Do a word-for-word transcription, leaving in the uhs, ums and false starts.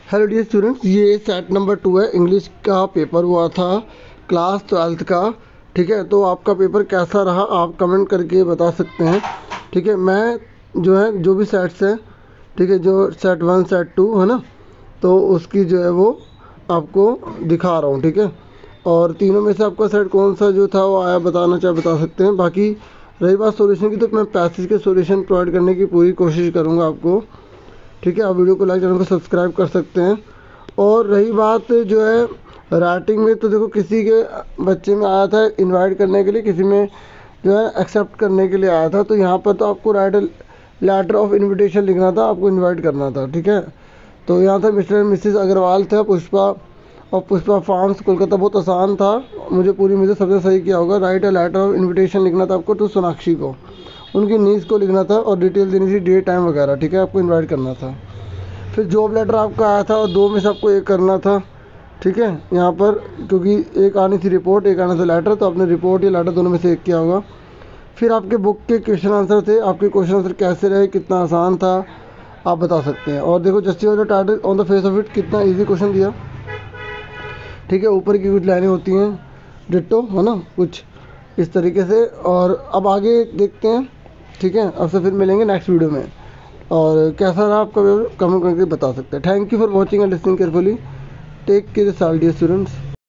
Hello dear students, ये set number two है। English का पेपर हुआ था क्लास ट्वेल्थ का। ठीक है, तो आपका पेपर कैसा रहा आप कमेंट करके बता सकते हैं। ठीक है, मैं जो है जो भी सेट्स हैं, ठीक है, जो सेट वन सेट टू है ना, तो उसकी जो है वो आपको दिखा रहा हूँ। ठीक है, और तीनों में से आपका सेट कौन सा जो था वो आया बताना चाहे बता सकते हैं। बाकी रही बात सॉल्यूशन की, तो मैं पैसेज के सॉल्यूशन प्रोवाइड करने की पूरी कोशिश करूँगा आपको। ठीक है, आप वीडियो को लाइक, चैनल को सब्सक्राइब कर सकते हैं। और रही बात जो है राइटिंग में, तो देखो किसी के बच्चे में आया था इनवाइट करने के लिए, किसी में जो है एक्सेप्ट करने के लिए आया था। तो यहाँ पर तो आपको राइट लेटर ऑफ इनविटेशन लिखना था, आपको इनवाइट करना था। ठीक है, तो यहाँ था मिस्टर एंड मिसेस अग्रवाल था, पुष्पा और पुष्पा फार्म्स कोलकाता। बहुत आसान था, मुझे पूरी उम्मीद है सबसे सही किया होगा। Write a letter of invitation लिखना था आपको टू सोनाक्षी को, उनकी नीस को लिखना था और डिटेल देनी थी, डेट टाइम वगैरह। ठीक है, आपको इनवाइट करना था। फिर जॉब लेटर आपका आया था और दो में से आपको एक करना था। ठीक है, यहाँ पर क्योंकि एक आनी थी रिपोर्ट, एक आना था लेटर, तो आपने रिपोर्ट या लेटर दोनों में से एक किया होगा। फिर आपके बुक के क्वेश्चन आंसर थे, आपके क्वेश्चन आंसर कैसे रहे, कितना आसान था आप बता सकते हैं। और देखो justify the title on the face of it, कितना ईजी क्वेश्चन दिया। ठीक है, ऊपर की कुछ लाइनें होती हैं डिट्टो है ना, कुछ इस तरीके से। और अब आगे देखते हैं। ठीक है, अब से फिर मिलेंगे नेक्स्ट वीडियो में, और कैसा रहा आपका कमेंट करके बता सकते हैं। Thank you for watching and listening carefully. Take care dear students.